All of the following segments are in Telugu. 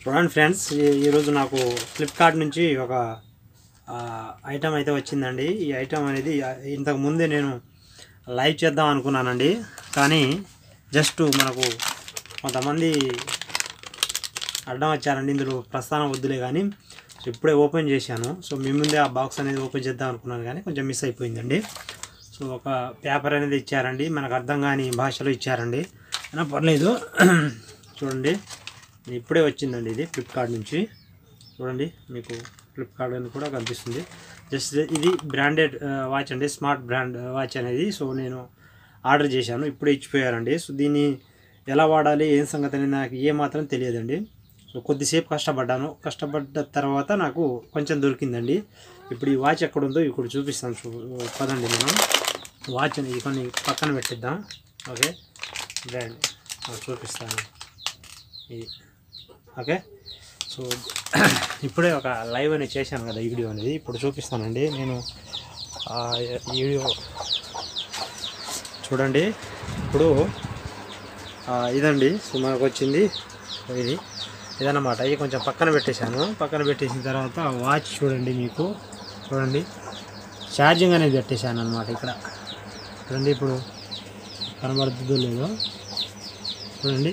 చూడండి ఫ్రెండ్స్, ఈరోజు నాకు ఫ్లిప్కార్ట్ నుంచి ఒక ఐటమ్ అయితే వచ్చిందండి. ఈ ఐటమ్ అనేది ఇంతకు ముందే నేను లైవ్ చేద్దాం అనుకున్నానండి, కానీ జస్ట్ మనకు కొంతమంది అడ్డం వచ్చారండి. ఇందులో ప్రస్థానం వద్దులే కానీ ఇప్పుడే ఓపెన్ చేశాను. సో మీ ముందే ఆ బాక్స్ అనేది ఓపెన్ చేద్దాం అనుకున్నాను, కానీ కొంచెం మిస్ అయిపోయిందండి. సో ఒక పేపర్ అనేది ఇచ్చారండి, మనకు అర్థం కాని భాషలో ఇచ్చారండి, అయినా పర్లేదు. చూడండి, ఇప్పుడే వచ్చిందండి ఇది ఫ్లిప్కార్ట్ నుంచి. చూడండి, మీకు ఫ్లిప్కార్ట్ అని కూడా కనిపిస్తుంది. జస్ట్ ఇది బ్రాండెడ్ వాచ్ అండి, స్మార్ట్ బ్రాండ్ వాచ్ అనేది. సో నేను ఆర్డర్ చేశాను, ఇప్పుడే ఇచ్చిపోయారండి. సో దీన్ని ఎలా వాడాలి ఏం సంగతి అనేది నాకు ఏమాత్రం తెలియదండి. సో కొద్దిసేపు కష్టపడ్డ తర్వాత నాకు కొంచెం దొరికిందండి. ఇప్పుడు ఈ వాచ్ ఎక్కడ ఉందో ఇప్పుడు చూపిస్తాను. పదండి, మనం వాచ్ అనేది కొన్ని పక్కన పెట్టిద్దాం. ఓకే, బ్రాండ్ చూపిస్తాను ఇది. ఓకే, సో ఇప్పుడే ఒక లైవ్ అనేది చేశాను కదా, ఈ వీడియో అనేది ఇప్పుడు చూపిస్తానండి. నేను ఈ వీడియో చూడండి. ఇప్పుడు ఇదండి, సో మనకు వచ్చింది ఇదన్నమాట. ఇది కొంచెం పక్కన పెట్టేశాను. పక్కన పెట్టేసిన తర్వాత వాచ్ చూడండి, మీకు చూడండి ఛార్జింగ్ అనేది పెట్టేశాను అనమాట. ఇక్కడ చూడండి, ఇప్పుడు కనబడుతుందో లేదో చూడండి,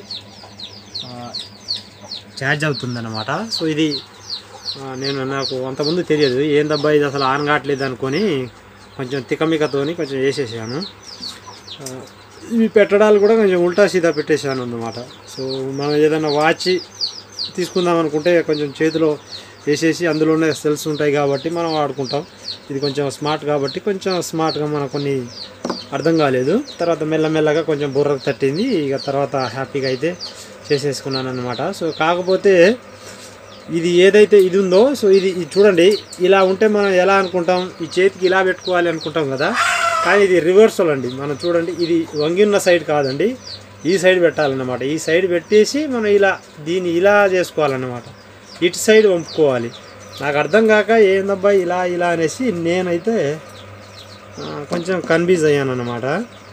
ఛార్జ్ అవుతుందన్నమాట. సో ఇది నాకు అంతకుముందు తెలియదు, ఏందబ్బా ఇది అసలు ఆన్ కావట్లేదు అనుకొని కొంచెం తికమికతోని కొంచెం వేసేసాను. ఇవి పెట్టడాలు కూడా కొంచెం ఉల్టా సీదా పెట్టేశాను అన్నమాట. సో మనం ఏదైనా వాచ్ తీసుకుందాం అనుకుంటే కొంచెం చేతిలో వేసేసి అందులోనే సెల్స్ ఉంటాయి కాబట్టి మనం వాడుకుంటాం. ఇది కొంచెం స్మార్ట్ కాబట్టి కొంచెం స్మార్ట్గా మనకు కొన్ని అర్థం కాలేదు. తర్వాత మెల్లమెల్లగా కొంచెం బుర్రకు తట్టింది. ఇక తర్వాత హ్యాపీగా అయితే చేసేసుకున్నాను అన్నమాట. సో కాకపోతే ఇది ఏదైతే ఇది ఉందో, సో ఇది చూడండి, ఇలా ఉంటే మనం ఎలా అనుకుంటాం, ఈ చేతికి ఇలా పెట్టుకోవాలి అనుకుంటాం కదా, కానీ ఇది రివర్సల్ అండి. మనం చూడండి, ఇది వంగిన్న సైడ్ కాదండి, ఈ సైడ్ పెట్టాలన్నమాట. ఈ సైడ్ పెట్టేసి మనం దీన్ని ఇలా చేసుకోవాలన్నమాట, ఇటు సైడ్ వంపుకోవాలి. నాకు అర్థం కాక ఏందబ్బా ఇలా అనేసి నేనైతే కొంచెం కన్ఫ్యూజ్ అయ్యాను అన్నమాట.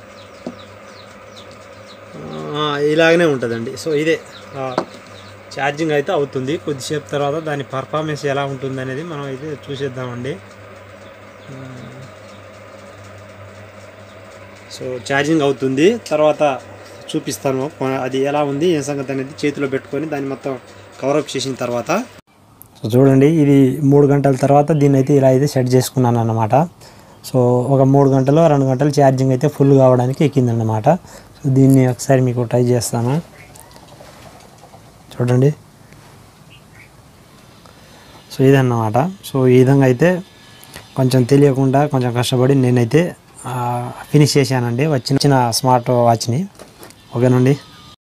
ఇలాగనే ఉంటుందండి. సో ఇదే ఛార్జింగ్ అయితే అవుతుంది. కొద్దిసేపు తర్వాత దాని పర్ఫార్మెన్స్ ఎలా ఉంటుంది అనేది మనం అయితే చూసేద్దామండి. సో ఛార్జింగ్ అవుతుంది, తర్వాత చూపిస్తాను అది ఎలా ఉంది ఏం సంగతి అనేది. చేతిలో పెట్టుకొని దాన్ని మొత్తం కవరప్ చేసిన తర్వాత సో చూడండి, ఇది 3 గంటల తర్వాత దీన్ని అయితే ఇలా అయితే సెట్ చేసుకున్నాను అన్నమాట. సో ఒక 3 గంటలు 2 గంటలు ఛార్జింగ్ అయితే ఫుల్ కావడానికి ఎక్కిందన్నమాట. సో దీన్ని ఒకసారి మీకు ట్రై చేస్తాను, చూడండి. సో ఇదన్నమాట. సో ఈ విధంగా అయితే కొంచెం తెలియకుండా కొంచెం కష్టపడి నేనైతే ఫినిష్ చేశానండి వచ్చిన స్మార్ట్ వాచ్ని. ఓకేనండి.